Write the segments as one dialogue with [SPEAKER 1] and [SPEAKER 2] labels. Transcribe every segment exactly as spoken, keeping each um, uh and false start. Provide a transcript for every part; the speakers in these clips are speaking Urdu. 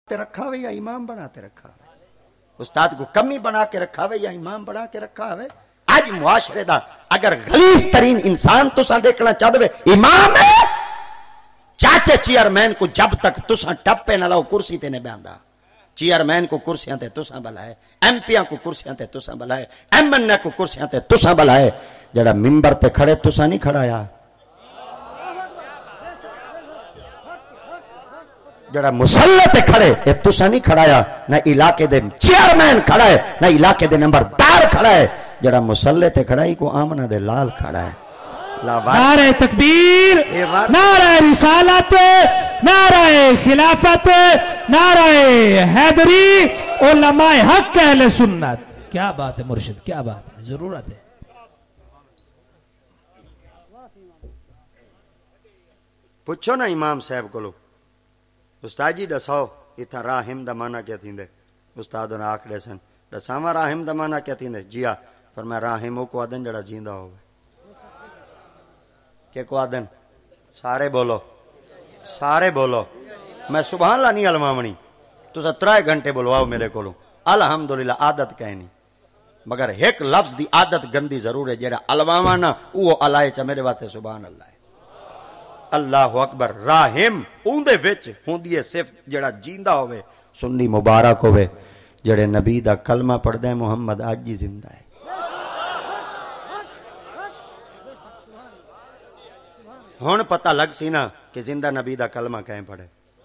[SPEAKER 1] تے رکھا ہوئے یا امام بنا تے رکھا ہوئے؟ استاد کو کمی بنا کے رکھا ہوئے یا امام بنا کے رکھا ہوئے؟ آج معاشرے دا اگر غلیظ ترین انسان تساں دیکھنا چاہتے ہوئے امام ہے، چاچے چیئرمین کو جب تک تساں ٹپے نہ لاؤ کرسی تے نہیں بیاندا، چیئرمین کو کرسیاں تے تساں بلائے، ایم پیاں کو کرسیاں تے تساں بلائے، ایم این اے کو کرسیاں تے تساں بلائے، جڑا ممبر تے کھڑے تساں نہیں کھڑایا، جڑا مسلح تے کھڑے اے تساں نہیں کھڑایا، نہ علاقے دے چیئرمین کھڑا ہے نہ علاقے دے نمبردار کھڑا ہے، جڑا مسلح تے کھڑا ہی کو آمنہ دے لال کھڑا ہے۔
[SPEAKER 2] نعرہ تکبیر، نعرہ رسالت، نعرہ خلافت، نعرہ حیدری، علماء حق اہل سنت۔ کیا بات ہے مرشد، کیا بات ہے، ضرورت ہے۔
[SPEAKER 1] پوچھو نا امام صاحب کو لو استاد جی دساؤ اتھا راہم دا مانا کیا تھیندے؟ استاد نے آکھ دے سن دساواں راہم دا مانا کیا تھیندے؟ جی ہاں، فرمایا راہم کو آدن جڑا جیندا ہوئے۔ کہ کو آدن؟ سارے بولو، سارے بولو، میں سبحان اللہ نہیں علمامنی، تو سترائے گھنٹے بولواؤ میرے کولوں، الحمدللہ عادت کہنی، مگر ایک لفظ دی عادت گندی ضرور ہے، جڑا علمامانا وہ علائے چا میرے واسطے سبحان اللہ ہے۔ اللہ اکبر۔ راہم اون دے وچ ہوندی ہے صرف جڑا جیندا ہوئے، سنی مبارک ہوئے، جڑے نبی دا کلمہ پڑھ دے محمد آج جی زندہ ہے۔ ہون پتہ لگ سی نا کہ زندہ نبی دا کلمہ کہیں پڑھے۔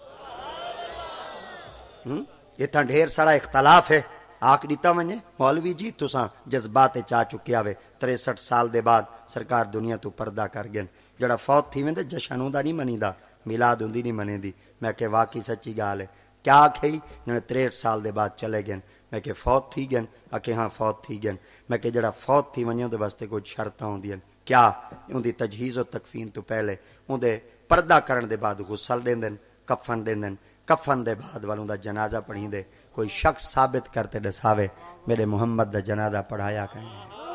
[SPEAKER 1] اتنا ڈھیر سارا اختلاف ہے، آکھ دیتا ونجے مولوی جی تساں جذبات چاہ چکیا ہوئے، تریسٹھ سال دے بعد سرکار دنیا تو پردہ کر گئن، جڑا فوت تھی ویندے جشن ہوندا نہیں منی دا، میلاد ہوندی نہیں منی دی۔ میں کہ واقعی سچی گال ہے، کیا آکھئی جنہیں تریسٹھ سال دے بعد چلے گئن؟ میں کہ فوت تھی گئن؟ آکھے ہاں فوت تھی گئن۔ میں کہ جڑا فوت تھی ونجے دے واسطے کچھ شرطاں ہوندیاں، کیا ان دی تجہیز و تکفین تو پہلے ان دے پردہ کرن دے بعد غسل دین دن، کفن دین دن، کفن دے بعد والوں دا جنازہ پڑھیں دے، کوئی شخص ثابت کرتے دساوے میرے محمد دا جنازہ پڑھایا کہیں۔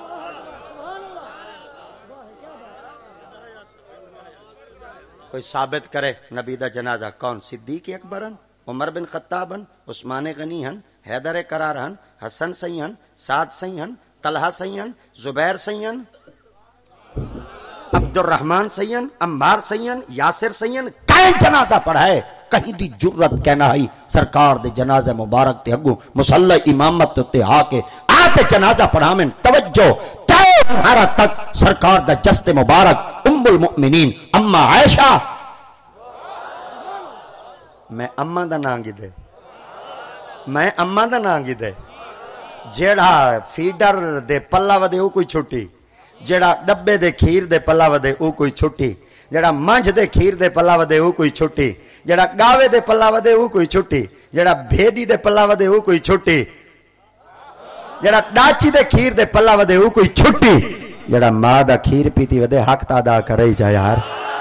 [SPEAKER 1] کوئی ثابت کرے نبی دا جنازہ، کون؟ صدیق اکبرن، عمر بن خطابن، عثمان غنی ہن، حیدر قرار ہن، حسن سی ہن، سعد سی ہن، طلحہ سی ہن، زبیر سی ہن، عبد الرحمن سین، عمار سین، یاسر سین، کہیں جنازہ پڑھائے؟ کہیں دی جرت کہنا ہی سرکار دے جنازہ مبارک تے اگو مسلح امامت تے آکے آتے جنازہ پڑھامن۔ توجہ تے ہمارا تک سرکار دا جست مبارک ام المؤمنین اما عائشہ، میں اما دا نانگی دے، میں اما دا نانگی دے، جیڑا فیڈر دے پلہ ودے او کوئی چھٹی، جڑا ڈبے دے کھیر دے پلا ودے او کوئی چھٹی، جڑا منج دے کھیر دے پلا ودے او کوئی چھٹی، جڑا گاوے دے پلا ودے او کوئی چھٹی، جڑا بھیڑی دے پلا ودے او کوئی چھٹی، جڑا ڈاچی دے کھیر دے پلا ودے او کوئی چھٹی، جڑا ماں دا کھیر پیتی ودے حق تا ادا کرے ہی جا یار۔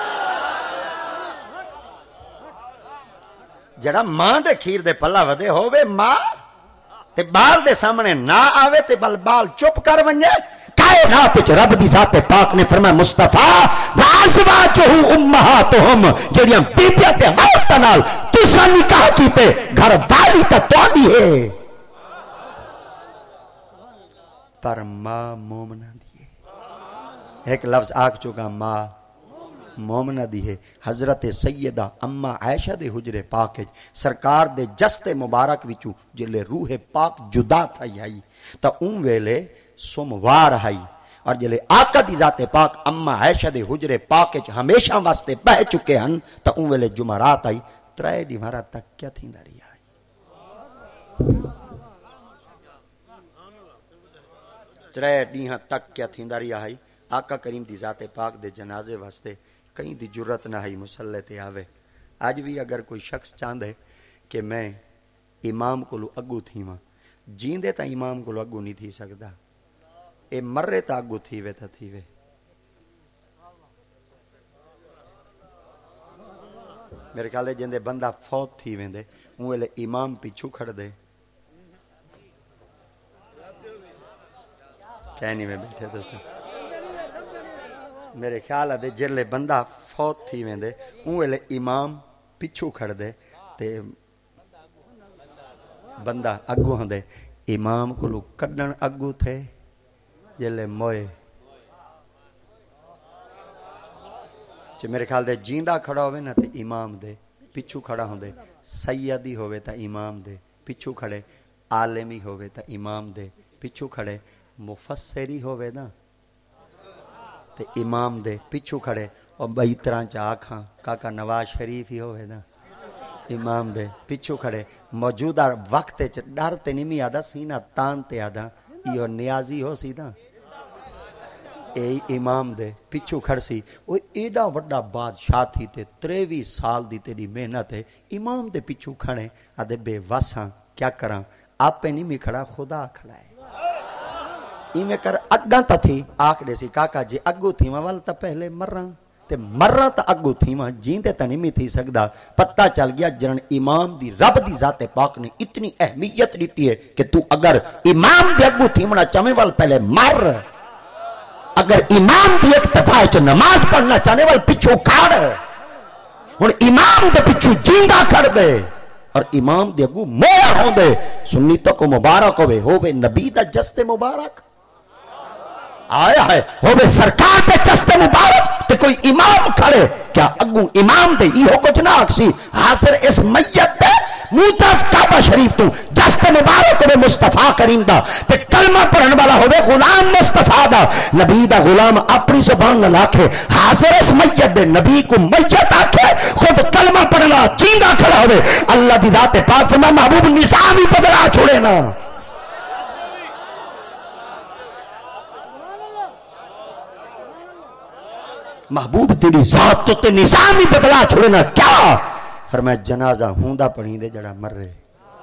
[SPEAKER 1] جڑا ماں دے کھیر دے پلا ودے ہووے ماں تے بال دے سامنے نہ آوے تے بل بال چپ کر ونجے۔ کائنات وچ رب دی ذات پاک نے فرمایا مصطفیٰ وازواجہ امہاتہم، جڑیاں بیبیاں تے عورتاں نال تساں نکاح کیتے گھر والی تے تہاڈی ہے، پر ماں مومنہ دی ہے۔ ایک لفظ آکھ چکا ماں مومنہ دی ہے۔ حضرت سیدہ اما عائشہ دے حجرے پاک سرکار دے جست مبارک وچوں جلے روح پاک جدا تھا یہی تا اون ویلے سوموار ہائی، اور جلے آقا دی ذات پاک اما عائشہ دے حجرے پاک ہمیشہ واسطے بہ چکے ہن تا اون ویلے جمعرات آئی، ترائے دیوارا تک کیا تھی داری آئی، ترائے دیہاں تک کیا تھی داری آئی۔ آقا کریم دی ذات پاک دے جنازے واسطے کہیں دی جرت نہ ہی مسلح تے آوے۔ آج بھی اگر کوئی شخص چاندے کہ میں امام کو لو اگو تھی ماں، جیندے تا امام کو لو اگو نہیں تھی سکدا، اے مرے تا اگو تھی وے تا تھی وے۔ میرے خیال دے جندے بندہ فوت تھی ویندے اون ویلے امام پیچھو کھڑ دے، کہنی میں بیٹھے تو سے میرے خیال دے جلے بندہ فوت تھی ویندے اون ویلے امام پیچھو کھڑ دے تے بندہ اگو ہوندے امام کو لو کڈن اگو تھے جلے موئے چے میرے خیال دے جیندہ کھڑا ہوئے نا تے امام دے پچھو کھڑا ہوندے سیدی ہوئے تا امام دے پچھو کھڑے عالمی ہوئے تا امام دے پچھو کھڑے مفسری ہوئے نا تے امام دے پچھو کھڑے اور بئی طرح چا آکھاں کاکا نواز شریف ہی ہوئے نا امام دے پچھو کھڑے موجودہ وقت چ ڈر تے نہیں آدھا سینہ تان تے آدھا یہ نیازی ہو سی نا اے امام دے پچھو کھڑ سی وہ ایڈا وڈا بادشاہ تھی تے تریوی سال دی تیری محنت ہے امام دے پچھو کھڑے آدھے بے واساں کیا کراں آپ پہ نہیں میں کھڑا خدا کھڑا ہے ایمیں کر اگاں تا تھی آکھ دے سی کاکا جی اگو تھی ماں والا تا پہلے مرراں تے مرراں تا اگو تھی ماں جیندے تا نہیں تھی سکدا پتہ چل گیا جنن امام دی رب دی ذات پاک نے اتنی اہمیت دیتی ہے کہ تو اگر امام دے اگو تھی منا چاہے وال پہلے مر اگر امام دی اقتداء چ نماز پڑھنا چاہنے وال پچھو کھڑ ہن امام دے پچھو جیندا کھڑ دے اور امام دے اگو مویا ہوں دے سنیتوں کو مبارک ہوئے ہوئے نبی دا جست مبارک آیا ہے ہوئے سرکار دے جست مبارک تے کوئی امام کھڑے کیا اگو امام دے یہ کچھ نہ اکسی حاضر اس میت دے موتاف کعبہ شریف تو جست مبارک ہوئے مصطفیٰ کریم دا تے کلمہ پڑھن والا ہوئے غلام مصطفیٰ دا نبی دا غلام اپنی زبان نہ لاکھے حاضر اس میت دے نبی کو میت آکھے خود کلمہ پڑھنا چیندہ کھڑا ہوئے اللہ دی ذات پاک فرما محبوب نظامی بدلا چھوڑے نا محبوب تیری ذات تو تے نظامی بدلا چھوڑے نا کیا فرمایا جنازہ ہوندہ پڑھیں دے جڑا مر رہے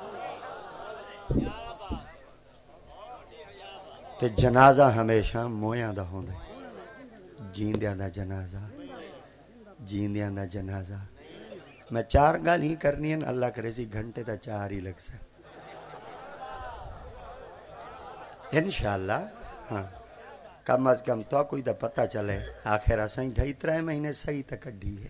[SPEAKER 1] تے جنازہ ہمیشہ مویاں دا ہوندہ جیندیاں دا جنازہ جیندیاں دا جنازہ میں چار گال ہی کرنی ہے اللہ کرے سی گھنٹے تا چار ہی لگ سکتے انشاءاللہ ہاں کم از کم تو کوئی دا پتہ چلے آخر اسائیں ڈھائی ترائے مہینے صحیح تا کڈھی ہے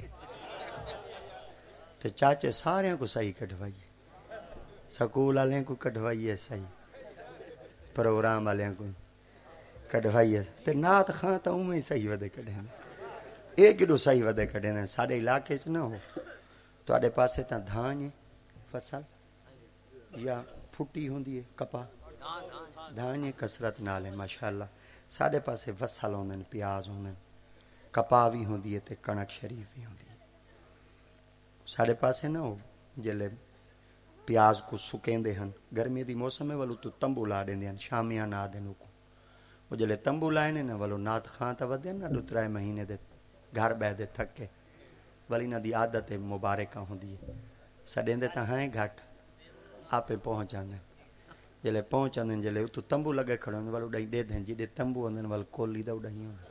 [SPEAKER 1] تو چاچے سارے کو صحیح کٹھوائیے سکول والے کو کٹھوائیے صحیح پروگرام والے کو کٹھوائیے تے نات خاں تا میں صحیح ودے کڈھے ایک دو صحیح ودے کڈھے نے ساڈے علاقے چ نہ ہو تواڈے پاسے تا دھان فصل یا پھٹی ہوندی ہے کپا دھان کثرت نال ہے ماشاءاللہ ساڈے پاسے فصل ہوندے پیاز ہوندے کپا بھی ہوندی ہے تے کنک شریف بھی ہوندی ہے ساڑے پاسے نہ ہو جلے پیاز کو سکیں دے ہن گرمی دی موسم ہے والو تو تمبو لا دیں دے ہن شامیاں نہ دے نوکو وہ جلے تمبو لائے نے نا والو نات خان تا ودے نا دو ترائے مہینے دے گھر بہ دے تھکے والی نا دی عادت مبارکہ ہوں دی سڑیں دے تا ہائیں گھٹ آپ پہنچ آندے جلے پہنچ آندے جلے تو تمبو لگے کھڑے ہوندے والو ڈائی دے دیں جی دے تمبو آندے والو کولی دا اڑائی ہوندے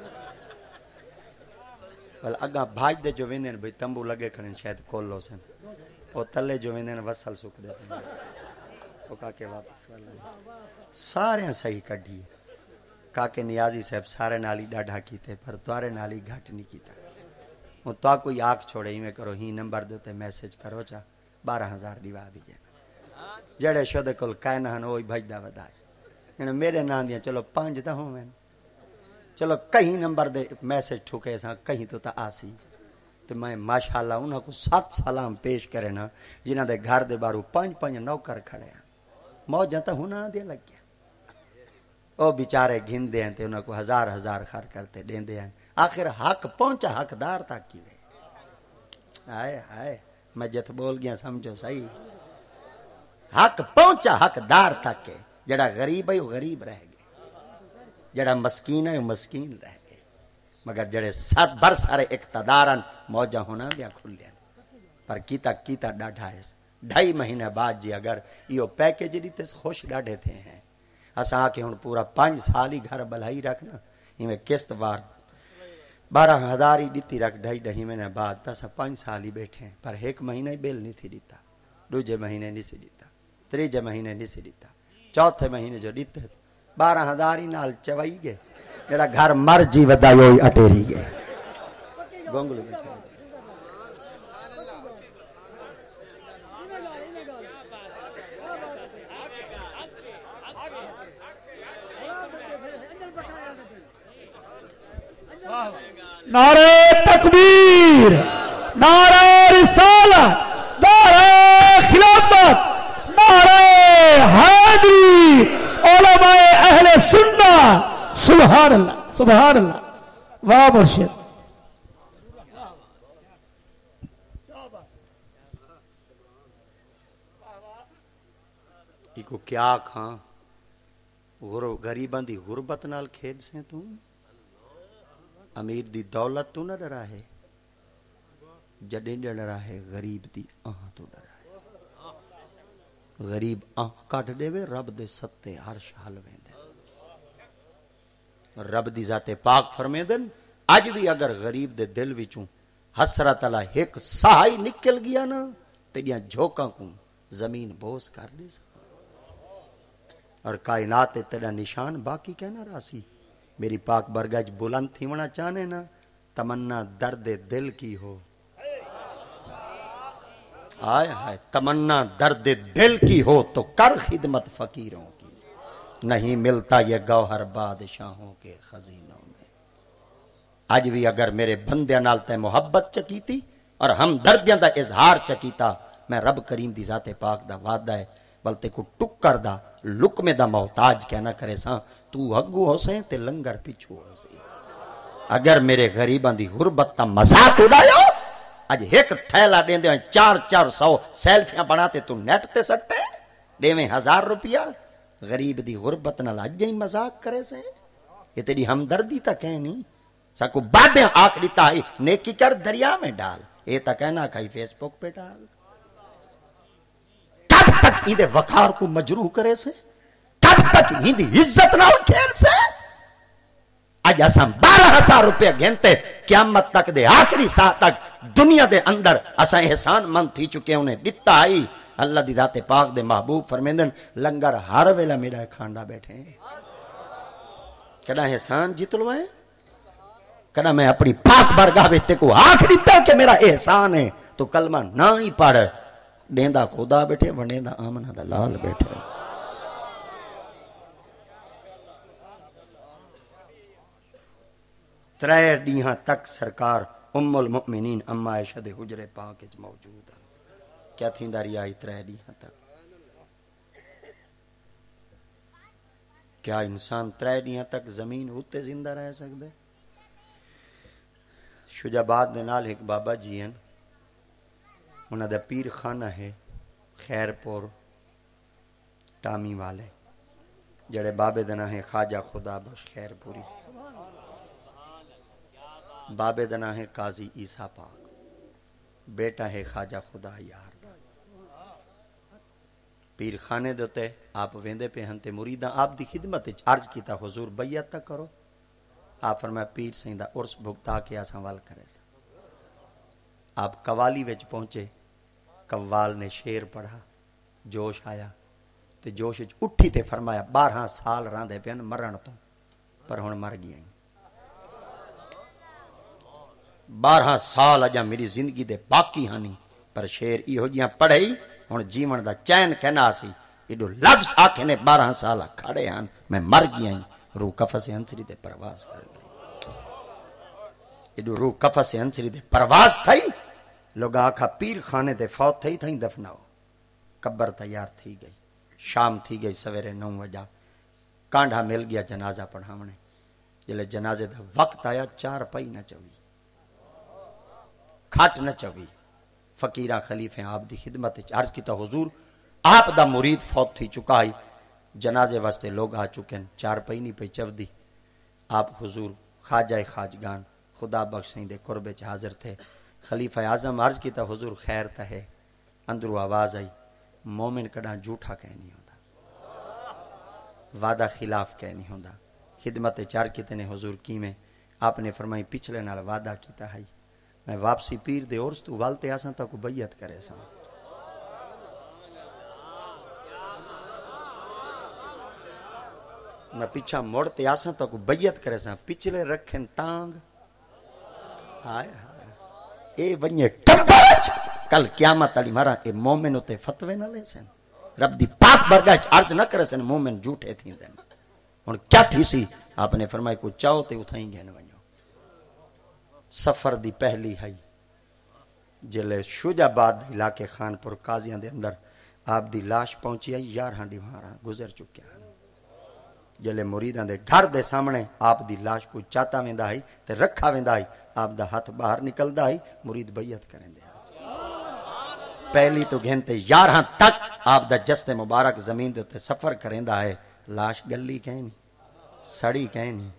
[SPEAKER 1] وال اگا بھاج دے جو ویندے بھئی تمبو لگے کھڑے شاید کولو سن او تلے جو ویندے وصل سک دے او کاکے واپس والا سارے صحیح کڈھی کاکے نیازی صاحب سارے نالی ڈاڈھا کیتے پر توارے نالی گھٹ نہیں کیتا او تا کوئی آنکھ چھوڑے ہی میں کرو ہی نمبر دیتے میسج کرو چا بارہ ہزار دیوا بھی جائے جڑے شدے کل کائنہ ہن وہی بھجدہ ودائے یعنی میرے نام دیا چلو پانچ دا ہوں میں چلو کہیں نمبر دے میسج ٹھوکے ساں کہیں تو تا آسی تو میں ماشاءاللہ انہوں کو سات سلام پیش کرے نا جنہ دے گھر دے بارو پانچ پانچ نوکر کھڑے ہیں موجہ تا ہونا دے لگ گیا او بیچارے گھن دے ہیں تے انہوں کو ہزار ہزار خر کرتے دیں دے ہیں آخر حق پہنچا حقدار تک کی وے آئے آئے میں جت بول گیا سمجھو صحیح حق پہنچا حقدار تک کے جڑا غریب ہے وہ غریب رہ گئے جڑا مسکین ہے وہ مسکین رہ گئے مگر جڑے سر بر سارے اقتدارن موجہ ہونا دیا کھل لیا پر کیتا کیتا ڈاڑھا ہے ڈھائی مہینے بعد جی اگر یہ پیکیج دیتے خوش ڈاڑھے تھے ہیں اساں آکے ہن پورا پانچ سال ہی گھر بلائی رکھنا ہمیں قسط وار بارہ ہزار ہی دیتی رکھ ڈھائی ڈھائی مہینے بعد تسا پانچ سال ہی بیٹھے ہیں پر ایک مہینہ ہی بیل نہیں تھی دیتا دوجے مہینے نہیں سی دیتا تریجے مہینے نہیں سی دیتا چوتھے مہینے جو دیتے بارہ ہزار ہی نال چوائی گئے جڑا گھر مر جی ودا ہوئی اٹیری گئے گونگلو
[SPEAKER 2] نعرہ تکبیر، نعرہ رسالت، نعرہ خلافت، نعرہ حیدری، علماء اہل سنت، سبحان اللہ سبحان اللہ، واہ مرشد۔
[SPEAKER 1] کو کیا کھاں غریباں دی غربت نال کھیڈ سے تو امیر دی دولت تو نہ ڈرا ہے، جڈیں ڈرا ہے غریب دی آہ تو ڈرا ہے۔ غریب آہ کٹ دے وے رب دے ستے عرش حل ویندے، رب دی ذات پاک فرمیندن اج بھی اگر غریب دے دل وچوں حسرت اللہ ایک سہائی نکل گیا نا تیڑیاں جھوکاں کو زمین بوس کر دے سا، اور کائنات تیرا نشان باقی کہنا راسی۔ میری پاک برگج بلند تھی ونا چاہنے نا، تمنا درد دل کی ہو، آئے ہائے تمنا درد دل کی ہو تو کر خدمت فقیروں کی، نہیں ملتا یہ گوہر بادشاہوں کے خزینوں میں۔ آج بھی اگر میرے بندے نال تے محبت چکیتی اور ہم دردیاں دا اظہار چکیتا، میں رب کریم دی ذات پاک دا وعدہ ہے بلتے کو ٹکر دا لکمے دا محتاج کہنا کرے ساں، تو ہگو ہو سیں تے لنگر پچھو ہو سیں۔ اگر میرے غریباں دی غربت تا مذاق اڑایا، اج ایک تھیلا دیں دے چار چار سو سیلفیاں بناتے تو نیٹ تے سٹے دے میں ہزار روپیہ، غریب دی غربت نال اج ہی مذاق کرے سیں، یہ تیری ہمدردی تا کہنی ساکو بابے آنکھ دیتا ہے نیکی کر دریا میں ڈال، یہ تا کہنا کھائی فیس بک پہ ڈال۔ کب تک ہی دے وقار کو مجروح کرے سے، کب تک ہی دی عزت نال کھیل سے۔ آج اساں بارہ ہزار روپے گھنتے قیامت تک دے آخری سا تک دنیا دے اندر اساں احسان مند تھی چکے انہیں دیتا آئی۔ اللہ دی ذات پاک دے محبوب فرمیندن لنگر ہر ویلا میرا کھانڈا بیٹھے ہیں، کہنا احسان جتلو ہے، کہنا میں اپنی پاک بارگاہ بیٹے کو آنکھ دیتا کہ میرا احسان ہے تو کلمہ نہ ہی پڑھ، ڈیندا خدا بیٹھے ونڈیندا آمنہ دا لال بیٹھے۔ ترے ڈیہاں تک سرکار ام المؤمنین اما عائشہ دے حجرے پاک وچ موجود ہے، کیا تھیندا رہی آئی ترے ڈیہاں تک؟ کیا انسان ترے ڈیہاں تک زمین ہوتے زندہ رہ سکدے؟ شجاباد دے نال ایک بابا جی ہیں، انہاں دا پیر خانہ ہے خیر پور ٹامی والے، جڑے بابے دا نام ہے خواجہ خدا بخش خیر پوری، بابے دا نام ہے قاضی عیسیٰ پاک، بیٹا ہے خواجہ خدا یار۔ پیر خانے دوتے آپ ویندے پہ ہنتے مریداں آپ دی خدمت عرض کیتا حضور بیعت تک کرو، آپ فرمایا پیر سیندہ عرس بھگتا کے آسان وال کرے سا۔ آپ قوالی وچ پہنچے، قوال نے شیر پڑھا، جوش آیا تے جوش وچ اٹھی تے فرمایا بارہ سال راندے پین مرن تو پر ہن مر گیا، بارہ سال اجا میری زندگی دے باقی ہانی پر شیر ایہو جیاں پڑھائی ہن جیون دا چین کہنا سی، ایڈو لفظ آکھے نے بارہ سال کھڑے ہن میں مر گیا، روح کفس ہنسری دے پرواز کر گئی، ایڈو روح کفس ہنسری دے پرواز تھئی، لوگ آکھا پیر خانے دے فوت تھئی تھئی دفناؤ، قبر تیار تھی گئی، شام تھی گئی سویرے نو وجہ، کانڈھا مل گیا جنازہ پڑھاونے، جلے جنازے دا وقت آیا چار پئی نہ چوی، کھٹ نہ چوی، فقیرہ خلیفے آپ دی خدمت عرض کیتا حضور آپ دا مرید فوت تھی چکا ہے، جنازے واسطے لوگ آ چکے ہیں، چار پئی نہیں پہ چو دی، آپ حضور خواجہ خواجگان خدا بخش سیں دے قربے چ حاضر تھے، خلیفہ اعظم عرض کیتا حضور خیر تا ہے، اندرو آواز آئی مومن کڑا جھوٹا کہہ نہیں ہوتا، وعدہ خلاف کہہ نہیں ہوتا، خدمت چار کیتے نے حضور کی میں، آپ نے فرمائی پچھلے نال وعدہ کیتا ہے میں واپسی پیر دے عرس تو والتے آساں تا کو بیعت کرے ساں، میں پیچھا موڑتے آساں تا کو بیعت کرے ساں، پچھلے رکھیں تانگ آئے اے ونیے ٹبرچ کل قیامت علی مارا اے مومن ہوتے فتوے نہ لے سن، رب دی پاک برگاہ عرض نہ کرے سن مومن جھوٹے تھی دین، اور کیا تھی سی آپ نے فرمایا کو چاہو تے اتھائیں گے نہ ونیو، سفر دی پہلی ہے جلے شجاباد علاقے خانپور قاضیاں دے اندر آپ دی لاش پہنچی ہے یارہ ڈیوارا گزر چکیا ہے جلے مریداں دے گھر دے سامنے آپ دی لاش کو چاتا ویندا ہے تے رکھا ویندا ہے آپ دا ہاتھ باہر نکلدا ہے مرید بیعت کریں دے پہلی تو گھنتے یارہ تک آپ دا جسد مبارک زمین دے تے سفر کریں دا ہے لاش گلی کہیں نہیں سڑی کہیں نہیں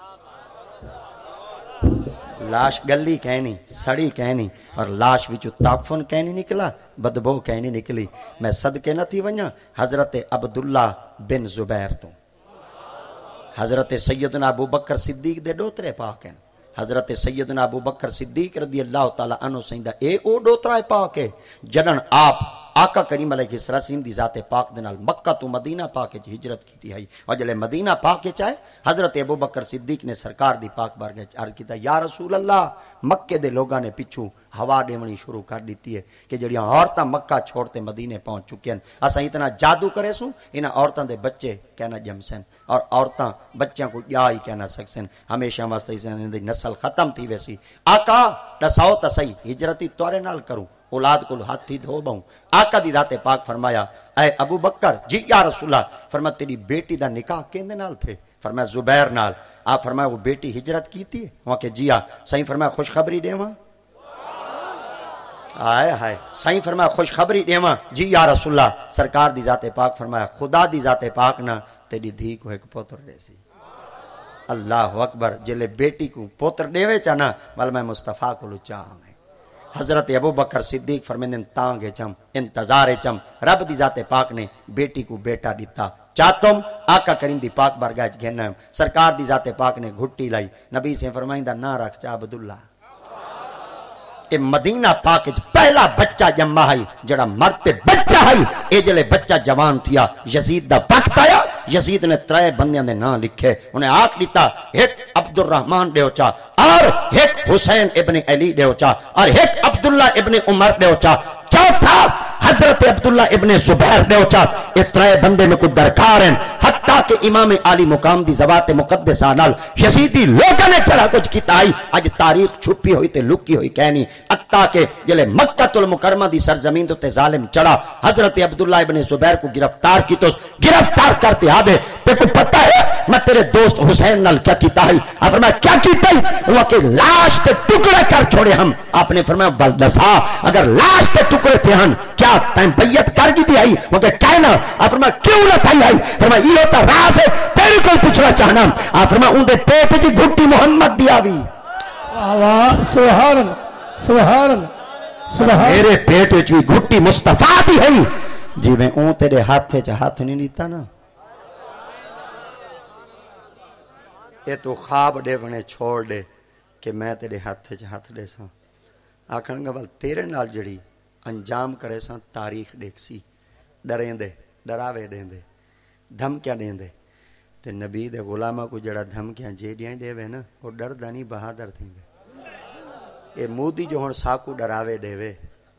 [SPEAKER 1] لاش گلی کہیں نہیں سڑی کہیں نہیں اور لاش وچو تعفن کہیں نہیں نکلا بدبو کہیں نہیں نکلی میں صدقے نہ تھی ونیا حضرت عبداللہ بن زبیر تو حضرت سیدنا ابو بکر صدیق دے ڈوترے پاک ہیں حضرت سیدنا ابو بکر صدیق رضی اللہ تعالیٰ عنہ سیندہ اے او ڈوترہ پاک ہے جنن آپ آقا کریم علیہ السلام دی ذات پاک دنال مکہ تو مدینہ پاک وچ ہجرت کی ہے اور جلے مدینہ پاک وچ آئے حضرت ابو بکر صدیق نے سرکار دی پاک بارگاہ وچ عرض کیتا یا رسول اللہ مکے دے لوگاں نے پچھو ہوا ڈیونی شروع کر دیتی ہے کہ جڑیاں عورتاں مکہ چھوڑتے مدینے پہنچ چکے ہیں اساں اتنا جادو کرے سوں انہاں عورتاں دے بچے کہنا جمسن اور عورتاں بچیاں کو یا ہی کہنا سکسن ہمیشہ واسطے انہاں دی نسل ختم تھی ویسی آقا دساؤ تے صحیح ہجرتی تورے نال کروں اولاد کو ہاتھ ہی دھو بہوں آقا دی ذات پاک فرمایا اے ابو بکر جی یا رسول اللہ فرمایا تیری بیٹی دا نکاح کیندے نال تھے فرمایا زبیر نال آپ فرمایا وہ بیٹی ہجرت کی تھی وہاں کہ جی ہاں صحیح فرمایا خوشخبری دیواں آئے ہائے صحیح فرمایا خوشخبری دیواں جی یا رسول اللہ سرکار دی ذات پاک فرمایا خدا دی ذات پاک نہ تیری دھی کو ایک پوتر دے سی اللہ اکبر جلے بیٹی کو پوتر دیوے چانا بل میں مصطفیٰ کو لچاہاں میں حضرت ابو بکر صدیق فرمیندن تانگے چم انتظار چم رب دی ذات پاک نے بیٹی کو بیٹا دیتا چاہتم آقا کریم دی پاک بارگاہ گھنم سرکار دی ذات پاک نے گھٹی لائی نبی سے فرمائندہ نہ رکھ چا عبداللہ اے مدینہ پاک پہلا بچہ جمع ہے جڑا مرتے بچہ ہے اے جلے بچہ جوان تھیا یزید دا وقت آیا یزید نے ترے بندیاں دے نام لکھے انہیں آنکھ دیتا ایک عبد الرحمن ڈیوچا اور ایک حسین ابن علی ڈیوچا اور ایک عبداللہ ابن عمر ڈیوچا چوتھا حضرت عبداللہ ابن زبیر ڈیوچا یہ ترے بندے میں کوئی درکار ہیں حتیٰ کہ امام عالی مقام دی زوات مقدسہ نال یزیدی لوگوں نے چڑھا کچھ کیتا ہی آج تاریخ چھپی ہوئی تے لکی ہوئی کہنی حتیٰ کہ جلے مکہ المکرمہ دی سرزمین تے ظالم چڑھا حضرت عبداللہ ابن زبیر کو گرفتار کی تو گرفتار کرتے آدھے تے کو پتہ ہے میں تیرے دوست حسین نال کیا کیتا ہے آپ فرمایا کیا کیتا ہے وہ کہ لاش تے ٹکڑے کر چھوڑے ہم آپ نے فرمایا بلدسا اگر لاش تے ٹکڑے تھے ہم کیا تیم بیعت کر گی تھی آئی وہ کہ کہنا آپ فرمایا کیوں نہ تھا آئی فرمایا یہ ہوتا راز ہے تیری کوئی پوچھنا چاہنا آپ فرمایا ان دے پیٹ جی گھٹی محمد دیا بھی
[SPEAKER 2] سبحان سبحان سبحان
[SPEAKER 1] میرے پیٹ جی گھٹی مصطفیٰ دی ہے جی میں اون تیرے ہاتھ سے ہاتھ نہیں لیتا نا یہ تو خواب دے بنے چھوڑ دے کہ میں تیرے ہاتھ سے ہاتھ دے سا آکھن گا بل تیرے نال جڑی انجام کرے سا تاریخ دیکھ سی ڈریں دے ڈراوے دیں دے دھمکیاں دیں دے تے نبی دے غلامہ کو جڑا دھمکیاں جیڑیاں دے وے نا وہ ڈر دانی بہادر تھیں دے اے مودی جو ہن ساکو ڈراوے دے وے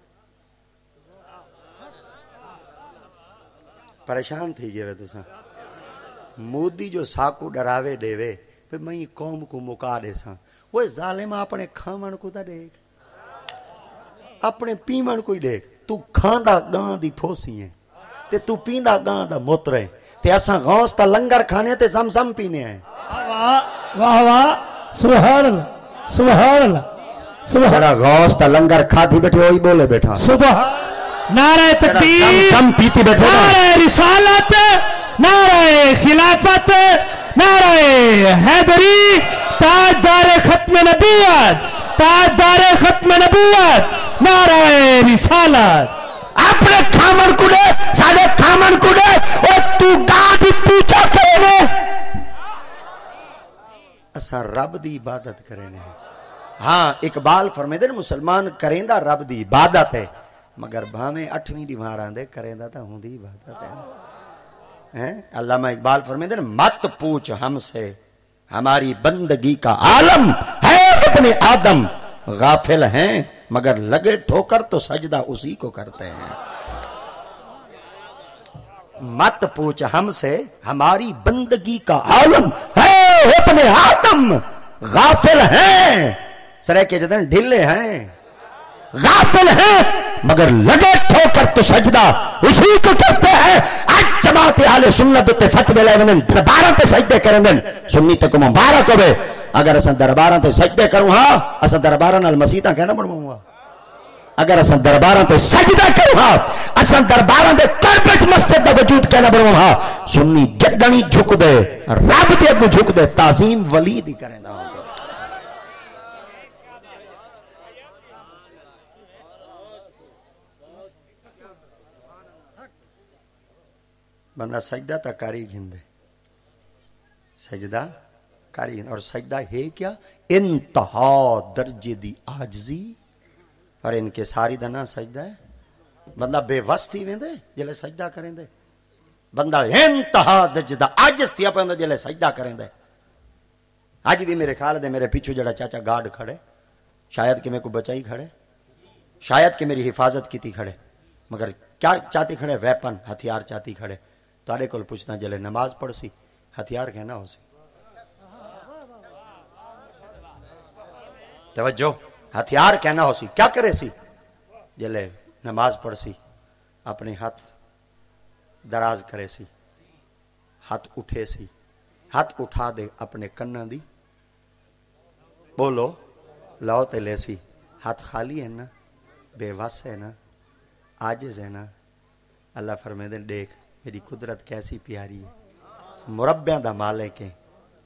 [SPEAKER 1] پریشان تھی گئے وے تو سا مودی جو ساکو ڈراوے دے وے پھر میں قوم کو مکا دے سا وہ ظالم اپنے کھامن کو تا دیکھ اپنے پیمن کوئی دیکھ تو کھاندا گاں دی پھوسی ہیں تے تو پیندا گاں دا موتر ہے تے اساں غوث تا لنگر کھانے تے زمزم پینے ہیں
[SPEAKER 2] واہ واہ سبحان اللہ سبحان اللہ
[SPEAKER 1] سبحان غوث تا لنگر کھادی بیٹھے ہوئی بولے بیٹھا
[SPEAKER 2] سبحان نعرہ تکبیر
[SPEAKER 1] زمزم پیتی بیٹھے
[SPEAKER 2] نعرہ رسالت نعرہ خلافت نعرہ حیدری تاجدار ختم نبوت تاجدار ختم نبوت نعرہ رسالت
[SPEAKER 1] اپنے کھامن کو دے سارے کھامن کو دے اور تو گاہ پوچھا کرنے اسا رب دی عبادت کرنے ہاں اقبال فرمیدے مسلمان کریں دا رب دی عبادت ہے مگر بھامیں اٹھویں دیواراں دے کریں دا تا ہوں دی عبادت ہے علامہ اقبال فرمیدے مت پوچھ ہم سے ہماری بندگی کا عالم ہے ابن آدم غافل ہیں مگر لگے ٹھوکر تو سجدہ اسی کو کرتے ہیں مت پوچھ ہم سے ہماری بندگی کا عالم ہے ابن آدم غافل ہیں سریکے جدن ڈھلے ہیں
[SPEAKER 3] غافل ہیں مگر لگے ٹھوکر تو سجدہ اسی کو کرتے ہیں. آج جماعت اہل سنت تے فتوی لے ونن درباراں تے سجدے کرن سنی تے کو مبارک ہوے. اگر اساں درباراں تے سجدے کروں ہاں اساں درباراں نال مسیتاں کہنا بنواؤں گا. اگر اساں درباراں تے سجدہ کروں ہاں اساں درباراں دے کربت مسجد دا وجود کہنا بنواؤں ہاں. سنی جڈنی جھک دے رب دے اگوں جھک دے تعظیم ولی دی کریندا.
[SPEAKER 1] بندہ سجدہ تا کاری گھندے سجدہ کاری. اور سجدہ ہے کیا؟ انتہا درجے دی عاجزی اور ان کے ساری دنا سجدہ ہے. بندہ بے وس تھی ویندے جلے سجدہ کریں دے. بندہ انتہا درجے دا عاجز تھی اپنے جلے سجدہ کریں دے. آج بھی میرے خیال دے میرے پیچھو جڑا چاچا گارڈ کھڑے شاید کہ میں کو بچائی کھڑے شاید کہ میری حفاظت کیتی کھڑے مگر کیا چاہتی کھڑے؟ ویپن ہتھیار چاہتی کھڑے. تارے کول پوچھنا جلے نماز پڑھ سی ہتھیار کہنا ہو سی. توجہ ہتھیار کہنا ہو سی کیا کرے سی؟ جلے نماز پڑھ سی اپنے ہاتھ دراز کرے سی ہاتھ اٹھے سی ہاتھ اٹھا دے اپنے کناں دی بولو لاؤ تے لے سی. ہاتھ خالی ہے نا بے وس ہے نا عاجز ہے نا. اللہ فرمائے دے دیکھ میری قدرت کیسی پیاری ہے. مربیاں دا مالک ہے.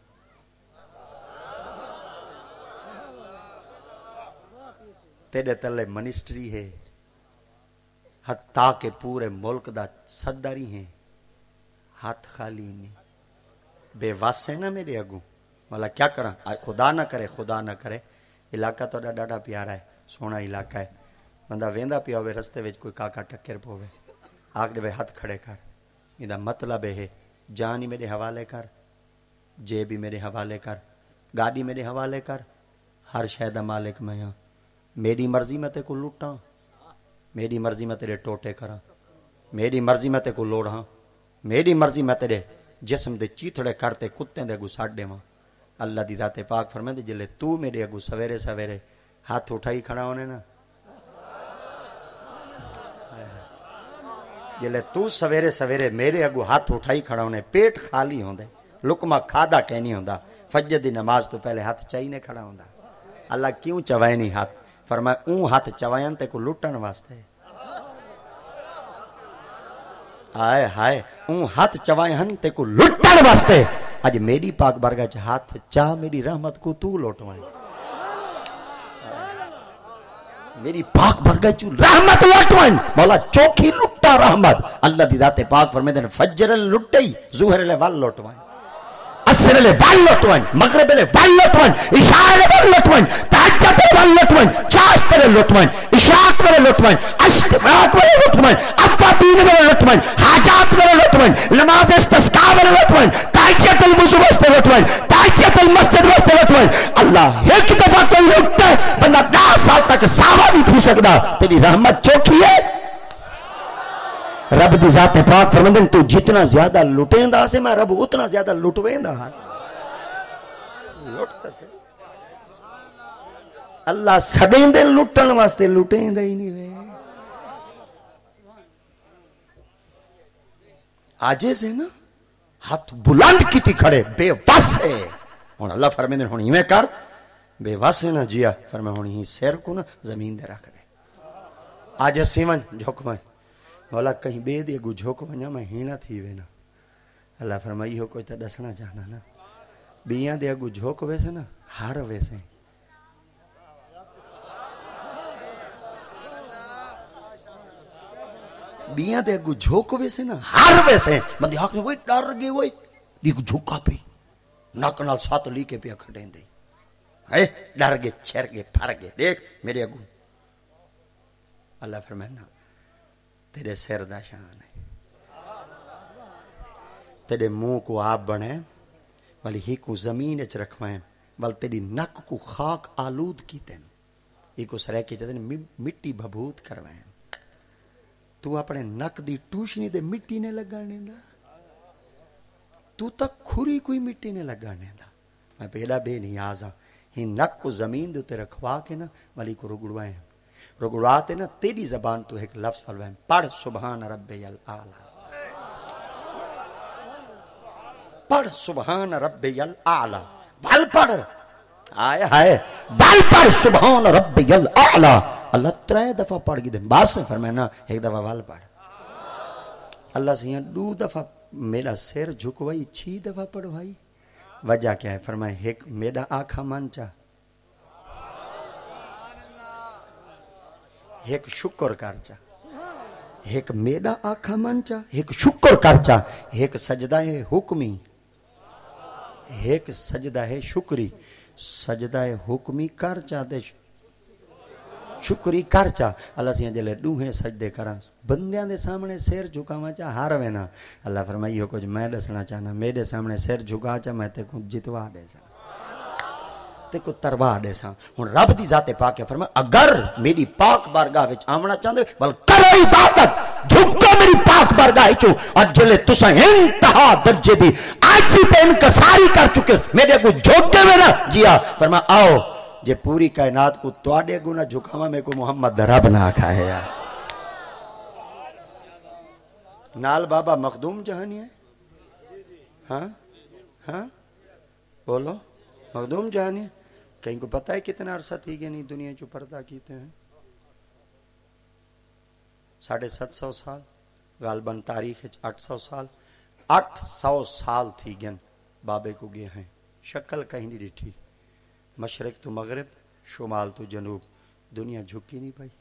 [SPEAKER 1] تیرے تلے منسٹری ہے حتیٰ کہ پورے ملک دا صدری ہیں. ہاتھ خالی نہیں بے وس ہے نا میرے اگوں. والا کیا کراں؟ خدا نہ کرے خدا نہ کرے علاقہ تو ڈاڈا پیارا ہے سونا علاقہ ہے. بندہ ویندا پیا ہوئے رستے وچ کوئی کاکا ٹکر پوے آکھ دے ہاتھ کھڑے کر. یہ مطلب ہے جان ہی میرے حوالے کر جے بھی میرے حوالے کر گاڑی میرے حوالے کر. ہر شے دا مالک میں ہاں. میری مرضی میں تے کو لٹاں میری مرضی میں تیرے ٹوٹے کراں میری مرضی میں تے کو لوڑاں میری مرضی میں تیرے جسم دے چیتڑے کرتے کتے دے اگوں ساڑ دیواں. اللہ دی ذات پاک فرمائے جلے تو میرے اگوں سویرے سویرے ہاتھ اٹھائی کھڑا ہونے نا جلے تو سویرے سویرے میرے اگوں ہاتھ اٹھائی کھڑا ہونے پیٹ خالی ہوندے لقمہ کھادا کہنی ہوندا فجر دی نماز تو پہلے ہاتھ چاہینے کھڑا ہوندا. اللہ کیوں چوائے نہیں ہاتھ؟ فرمایا اون ہاتھ چوائن تے کو لٹن واسطے. آئے ہائے اون ہاتھ چوائن تے کو لٹن واسطے. اج میری پاک برگاہ چ ہاتھ چاہ میری رحمت کو تو لوٹوائیں میری پاک برگاہ چ رحمت لوٹوائیں. مولا چوکھی لٹا رحمت. اللہ دی ذات پاک فرمائے دے فجر لٹئی ظہر لے ول لوٹوائیں عصر لے ول لوٹوائیں مغرب لے ول لوٹوائیں عشاء لے ول لوٹوائیں تہجد لے ول لوٹوائیں چاشت لے لوٹوائیں عشاء لے لوٹوائیں اشراق لے لوٹوائیں ابابین لے لوٹوائیں حاجات لے لوٹوائیں نماز استسقاء لے لوٹوائیں تہجد الوضو واسطے لوٹوائیں تہجد المسجد واسطے لوٹوائیں. اللہ ایک دفعہ کوئی لوٹتا ہے بندہ دس سال تک ساوا نہیں تھی سکدا. تیری رحمت چوکھی ہے. رب دی ذات پاک فرماندے تو جتنا زیادہ لٹیندا سے میں رب اتنا زیادہ لٹویندا ہاں. لٹتا سے اللہ سدیندے لٹن واسطے لٹیندا ہی نہیں وے. عاجز ہے نا ہاتھ بلند کیتی کھڑے بے وس ہے. ہن اللہ فرماندے ہن ایویں کر بے وس ہے نا جیا فرمایا ہن ہی سر کو نا زمین دے رکھ دے. عاجز سیون جھک میں مولا کہیں بے دے گو جھوک ونجا میں ہینا تھی وینا. اللہ فرمائی ہو کوئی تا دسنا چاہنا نا بیاں دے گو جھوک ویسے نا ہار ویسے بیاں دے گو جھوک ویسے نا ہار ویسے. بندے آنکھ میں وہی ڈر گئے وہی دیکھ جھوکا پی ناک نال سات لی کے پیا کھڑیں دے ہے ڈر گئے چھر گئے پھر گئے. دیکھ میرے اگو اللہ فرمائے نا تیرے سر دا شان ہے تیرے منہ کو آپ بنے والی ہی کو زمین اچ رکھوائیں بل تیری نک کو خاک آلود کی تین ہی کو سرے کے جاتے مٹی بھبوت کروائیں. تو اپنے نک دی ٹوشنی دے مٹی نے لگانے دا تو تک کھری کوئی مٹی نے لگانے دا. میں پہلا بے نیازاں ہی نک کو زمین دے تے رکھوا کے نا ولی کو رگڑوائیں رگڑواتے نا تیری زبان تو ایک لفظ الوائیں پڑھ سبحان ربی الاعلی پڑھ سبحان ربی الاعلی بھل پڑھ آئے ہائے بھل پڑھ سبحان ربی الاعلی اللہ ترے دفعہ پڑھ گی دیں باس سے فرمائنا ایک دفعہ بھل پڑھ اللہ سے یہاں دو دفعہ میرا سر جھکوائی چھ دفعہ پڑھوائی وجہ کیا ہے فرمائے ایک میرا آنکھا منچا ایک شکر کرچا ایک میرا آنکھا منچا ایک شکر کرچا ایک سجدہ ہے حکمی ایک سجدہ ہے شکری سجدہ حکمی کرچا دے شکری کرچا اللہ سے جلے دوہیں سجدے کراں بندیاں دے سامنے سیر جھکاواں چا ہار وینا اللہ فرمائی ہو کچھ میں دسنا چاہنا میرے سامنے سیر جھکا چا میں تے کو جتوا دے سا تے کو تروا دے سا ہن رب دی ذات پاک ہے فرمایا اگر میری پاک بارگاہ وچ آمنا چاہندے بل کرو عبادت جھکو میری پاک بارگاہ وچ اور جلے تساں انتہا درجے دی عاجزی تے انکساری کر چکے میرے کو جھوٹے میں نہ جیا فرمایا آؤ جے پوری کائنات کو تواڈے گنا جھکاواں میں کو محمد رب نہ آکھا ہے یار نال بابا مخدوم جہانی ہے ہاں ہاں بولو مخدوم جہانی ہے کہیں کو پتہ ہے کتنا عرصہ تھی کہ نہیں دنیا جو پردہ کیتے ہیں ساڑھے ست سو سال غالباً تاریخ آٹھ سو سال آٹھ سو سال تھی گن بابے کو گئے ہیں شکل کہیں نہیں ڈٹھی مشرق تو مغرب شمال تو جنوب دنیا جھکی نہیں پائی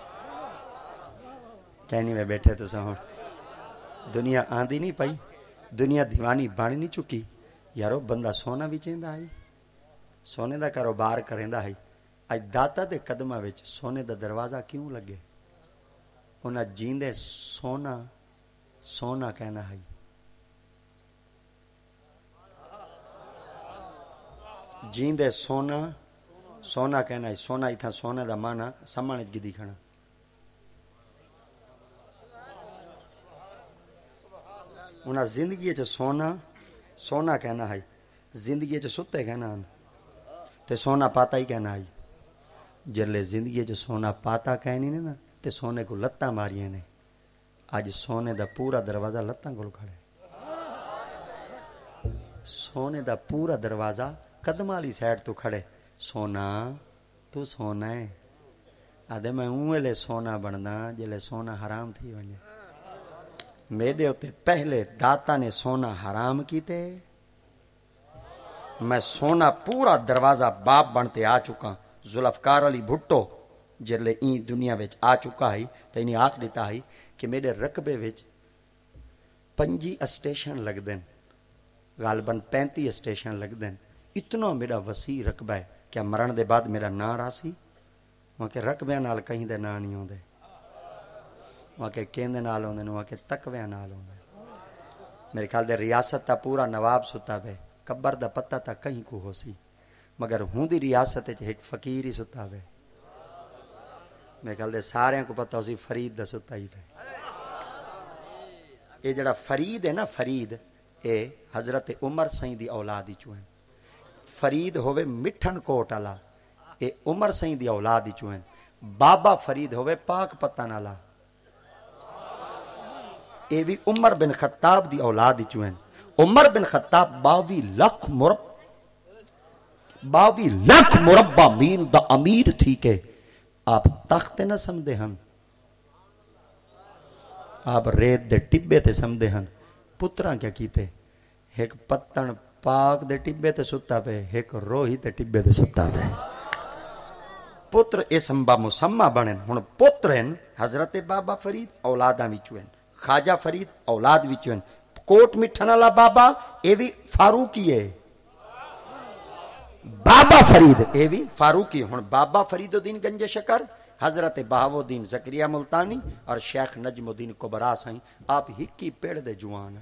[SPEAKER 1] کہنی میں بیٹھے تو سہون دنیا آندھی نہیں پائی دنیا دیوانی بانی نہیں چکی یارو بندہ سونا بھی چاہتا ہے سونے دا کاروبار کریندا ہے اج داتا دے قدمہ وچ سونے دا دروازہ کیوں لگے انہاں جیندے سونا سونا کہنا ہے جیندے سونا سونا کہنا ہے سونا ہی تھا سونا دا مانا سمانے گدی کھڑا انہاں زندگی چ سونا سونا کہنا ہے زندگی چ ستے کہنا تے سونا پاتا ہی کہنا ہے جلے زندگی چ سونا پاتا کہنی نے نا تے سونے کو لتاں ماریاں نے اج سونے دا پورا دروازہ لتاں کول کھڑا ہے سونے دا پورا دروازہ قدم والی سائڈ تو کھڑے سونا تو سونا ہے آدھے میں اونلے سونا بننا جلے سونا حرام تھی ونجے میرے ہوتے پہلے داتا نے سونا حرام کیتے میں سونا پورا دروازہ باپ بنتے آ چکا ذوالفقار علی بھٹو جلے این دنیا وچ آ چکا ہے تو انہیں آکھ دیتا ہے کہ میرے رقبے وچ پنجی اسٹیشن لگ دیں غالباً پینتی اسٹیشن لگ دیں اتنا میرا وسیع رقبہ ہے کیا مرن دے بعد میرا نا راسی وہاں کے رقبے نال کہیں دے نا نہیں ہوندے وہاں کے کیندے نال ہوندے وہاں کے تقوی نال ہوندے میرے خیال دے ریاست تا پورا نواب ستا بے قبر دا پتہ تا کہیں کو ہو سی مگر ہوں دی ریاست چ ایک فقیر ہی ستا بے میرے خیال دے سارے کو پتہ ہو سی فرید دا ستا ہی بے اے جڑا فرید ہے نا فرید اے حضرت عمر سائیں دی اولاد ہی چوہیں فرید ہوئے مٹھن کوٹ والا اے عمر سائیں دی اولاد ہی چوہیں بابا فرید ہوئے پاک پتن والا اے بھی عمر بن خطاب دی اولاد ہی چوہیں عمر بن خطاب باوی لاکھ مرب باوی لاکھ مربع میل دا امیر تھی کہ آپ تخت نہ سمدے ہن آپ ریت دے ٹبے تے سمدے ہن پتراں کیا کیتے ایک پتن پاک دے ٹبے تے ستا پہ ایک روہی تے ٹبے تے ستا پہ پتر اسم با مسمہ بنن ہن پترن حضرت بابا فرید اولاداں وچوں ہیں خواجہ فرید اولاد وچوں ہیں کوٹ مٹھن والا بابا اے وی فاروقی ہے بابا فرید اے وی فاروقی ہن بابا فرید الدین گنج شکر حضرت بہاو الدین زکریا ملتانی اور شیخ نجم الدین کبرا سائیں آپ ہکی پیڑ دے جوان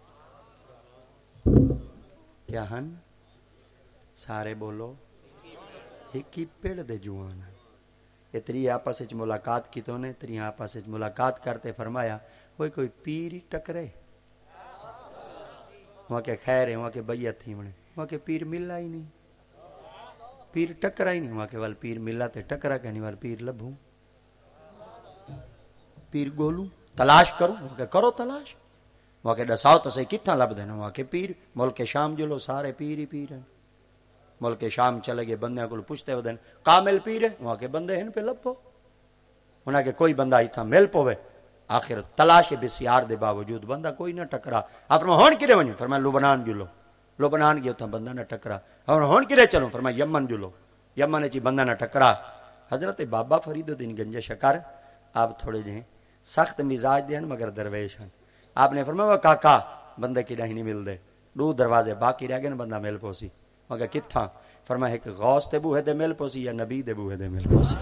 [SPEAKER 1] کیا ہن سارے بولو ہکی پیڑ دے جوان اتری آپس وچ ملاقات کی تو نے تری آپس وچ ملاقات کرتے فرمایا کوئی کوئی پیر ہی ٹکرے وہاں کے خیر ہے وہاں کے بیعت تھی ونے وہاں کے پیر ملا ہی نہیں پیر ٹکرا ہی نہیں ہوا کہ وال پیر ملا تے ٹکرا کہ نہیں وال پیر لبھوں پیر گولوں تلاش کروں کہ کرو تلاش وہ کہ دساؤ تو صحیح کتنا لب دینا وہ کہ پیر ملک شام جلو سارے پیر ہی پیر ہیں ملک شام چلے گئے بندے کو پوچھتے ودن کامل پیر ہے وہاں کے بندے ہیں پہ لب پو انہاں کہ کوئی بندہ اتنا مل پوے آخر تلاش بسیار دے باوجود بندہ کوئی نہ ٹکرا آپ فرمایا ہون کدے ونجو فرمایا لبنان جلو لبنان گیا اتنا بندہ نہ ٹکرا اور ہون کدے چلو فرمایا یمن جلو یمن چی بندہ نہ ٹکرا حضرت بابا فرید الدین گنج شکر آپ تھوڑے جہیں سخت مزاج دے ہیں مگر درویش ہیں آپ نے فرمایا کاکا بندے کی نہیں مل دے دو دروازے باقی رہ گئے بندہ مل پوسی مگر کتھاں فرمایا ایک غوث تے بوہے دے مل پوسی یا نبی دے بوہے دے مل پوسی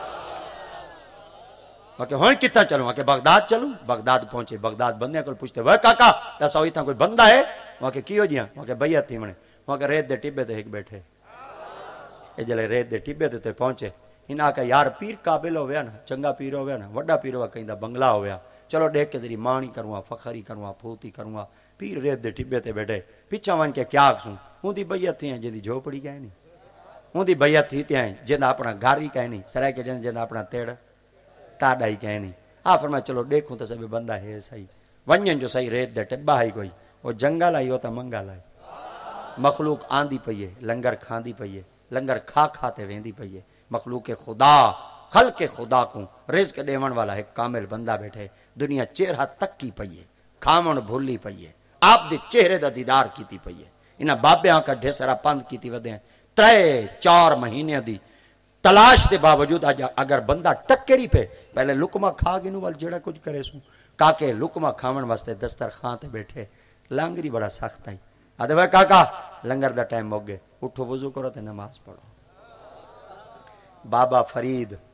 [SPEAKER 1] کہ ہون کتنا چلوں کہ بغداد چلوں بغداد پہنچے بغداد بندے کو پوچھتے وہ کاکا دسو اتنا کوئی بندہ ہے وہاں کہ کیوں جیاں وہاں کہ بیعت تھی منے وہاں کہ ریت دے ٹبے تے ایک بیٹھے اے جلے ریت دے ٹبے تے پہنچے انہاں کہ یار پیر قابل ہویا نا چنگا پیر ہویا نا وڈا پیر ہوا کہیں دا بنگلہ ہویا چلو دیکھ کے ذری مانی کروں فخری کروں پھوتی کروں پیر ریت دے ٹبے تے بیٹھے پیچھا وان کے کیا سوں ہوں دی بیعت تھی ہیں جن دی جھوپڑی کہیں نہیں ہوں دی بیعت تھی ہیں جن اپنا گھر ہی کہیں نہیں سرائے کے جن جن اپنا تیڑ ٹاڈا ہی کہیں نہیں آ فرمایا چلو دیکھوں تو سب بندہ ہے صحیح ونجن جو صحیح ریت دے ٹبا ہی کوئی وہ جنگل آئی ہوتا منگل آئی مخلوق آندی پئیے لنگر کھاندی پئیے لنگر کھا کھاتے ویندی پئیے مخلوق خدا خلق خدا کو رزق دیون والا ہے کامل بندہ بیٹھے دنیا چہرہ تک کی پئیے کھامن بھولی پئیے آپ دے چہرے دا دیدار کیتی پئیے انہاں بابیاں کا ڈھیسرا پند کیتی ودے ہیں ترے چار مہینے دی تلاش دے باوجود اگر بندہ ٹکری پہ پہلے لکما کھا گنو وال جڑا کچھ کرے سوں کاکے لکما کھاون واسطے دسترخوان تے بیٹھے لانگری بڑا سخت ہے آدھے بھائی کاکا لنگر دا ٹائم ہو گئے اٹھو وضو کرو تے نماز پڑھو بابا فرید